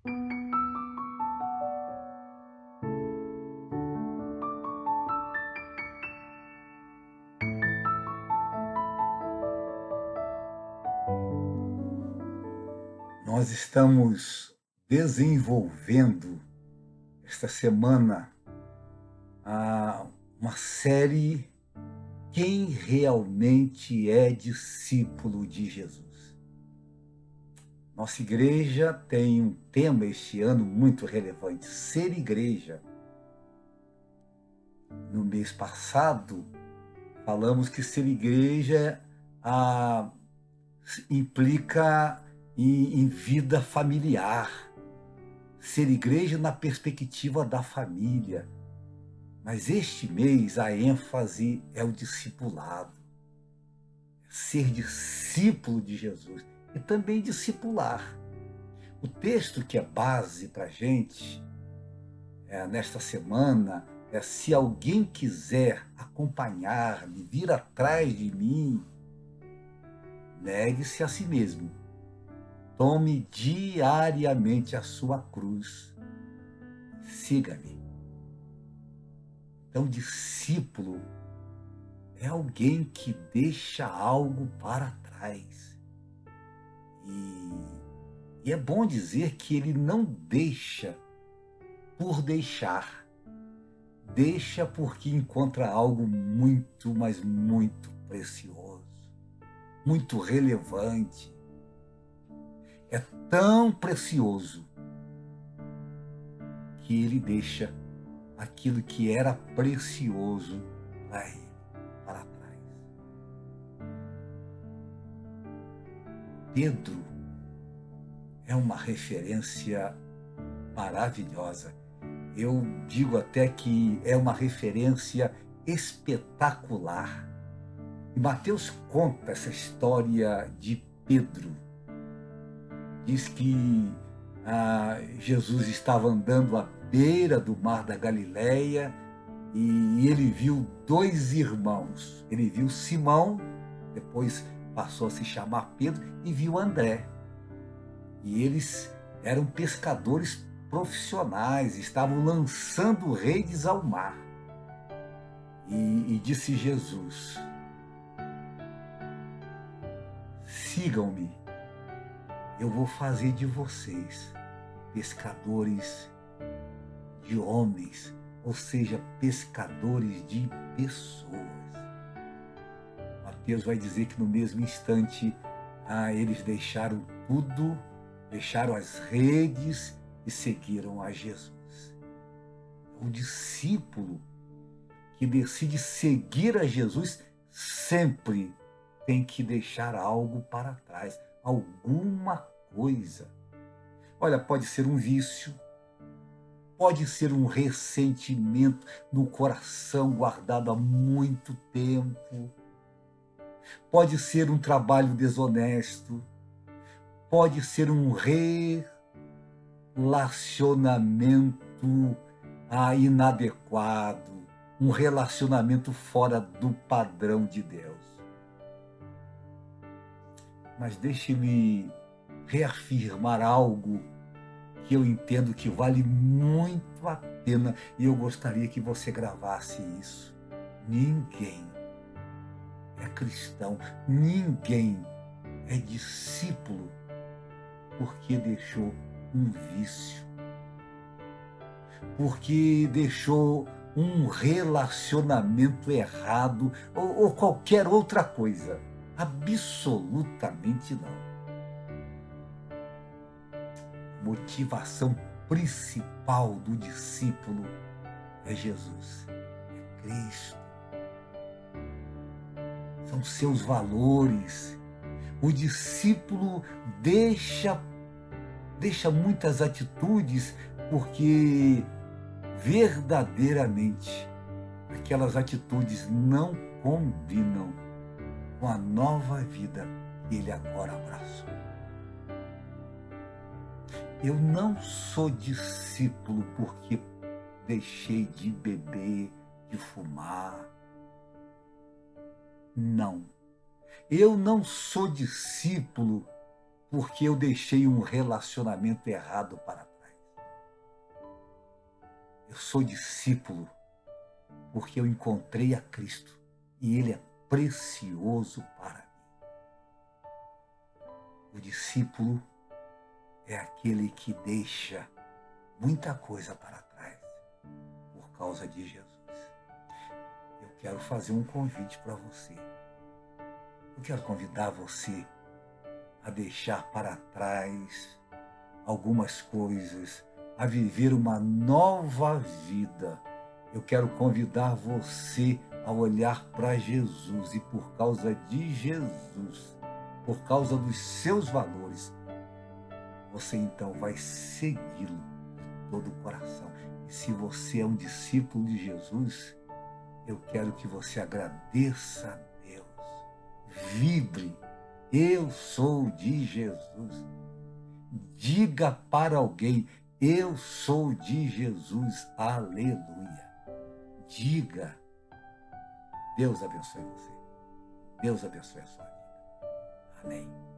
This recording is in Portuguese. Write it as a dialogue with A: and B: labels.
A: Nós estamos desenvolvendo esta semana uma série Quem realmente é discípulo de Jesus. Nossa igreja tem um tema este ano muito relevante: ser igreja. No mês passado, falamos que ser igreja implica em vida familiar, ser igreja na perspectiva da família. Mas este mês a ênfase é o discipulado, ser discípulo de Jesus e também discipular. O texto que é base para a gente nesta semana é: se alguém quiser acompanhar-me, vir atrás de mim, negue-se a si mesmo. Tome diariamente a sua cruz. Siga-me. Então, discípulo é alguém que deixa algo para trás. E é bom dizer que ele não deixa por deixar. Deixa porque encontra algo muito, mas muito precioso, muito relevante. É tão precioso que ele deixa aquilo que era precioso para ele, para trás. Pedro é uma referência maravilhosa. Eu digo até que é uma referência espetacular. E Mateus conta essa história de Pedro. Diz que Jesus estava andando à beira do mar da Galileia e ele viu dois irmãos. Ele viu Simão, depois passou a se chamar Pedro, e viu André. E eles eram pescadores profissionais, estavam lançando redes ao mar. E disse Jesus: sigam-me, eu vou fazer de vocês pescadores de homens, ou seja, pescadores de pessoas. Mateus vai dizer que no mesmo instante eles deixaram tudo, deixaram as redes e seguiram a Jesus. O discípulo que decide seguir a Jesus sempre tem que deixar algo para trás, alguma coisa. Olha, pode ser um vício, pode ser um ressentimento no coração guardado há muito tempo, pode ser um trabalho desonesto, pode ser um relacionamento inadequado, um relacionamento fora do padrão de Deus. Mas deixe-me reafirmar algo que eu entendo que vale muito a pena e eu gostaria que você gravasse isso. Ninguém é cristão, ninguém é discípulo porque deixou um vício, porque deixou um relacionamento errado ou qualquer outra coisa. Absolutamente não. A motivação principal do discípulo é Jesus, é Cristo. São seus valores. O discípulo deixa muitas atitudes porque verdadeiramente aquelas atitudes não combinam com a nova vida que ele agora abraçou. Eu não sou discípulo porque deixei de beber, de fumar. Não. Eu não sou discípulo porque eu deixei um relacionamento errado para trás. Eu sou discípulo porque eu encontrei a Cristo e Ele é precioso para mim. O discípulo é aquele que deixa muita coisa para trás por causa de Jesus. Eu quero fazer um convite para você. Eu quero convidar você a deixar para trás algumas coisas, a viver uma nova vida. Eu quero convidar você a olhar para Jesus e por causa de Jesus, por causa dos seus valores, você então vai segui-lo de todo o coração. E se você é um discípulo de Jesus, eu quero que você agradeça a Deus. Vibre, eu sou de Jesus. Diga para alguém, eu sou de Jesus. Aleluia. Diga. Deus abençoe você. Deus abençoe a sua vida. Amém.